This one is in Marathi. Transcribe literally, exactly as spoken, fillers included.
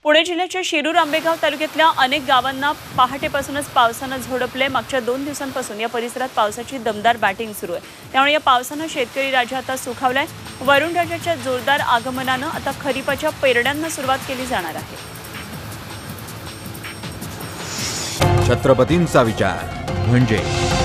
पुणे जिल्ह्याच्या शिरूर आंबेगाव तालुक्यातल्या अनेक गावांना पहाटेपासूनच पावसानं झोडपले। मागच्या दोन दिवसांपासून या परिसरात पावसाची दमदार बॅटिंग सुरू आहे। त्यामुळे या पावसानं शेतकरी राजा आता सुखावलाय। वरुण राजाच्या जोरदार आगमनानं आता खरीपाच्या पेरण्यांना सुरुवात केली जाणार आहे। छत्रपतींचा विचार म्हणजे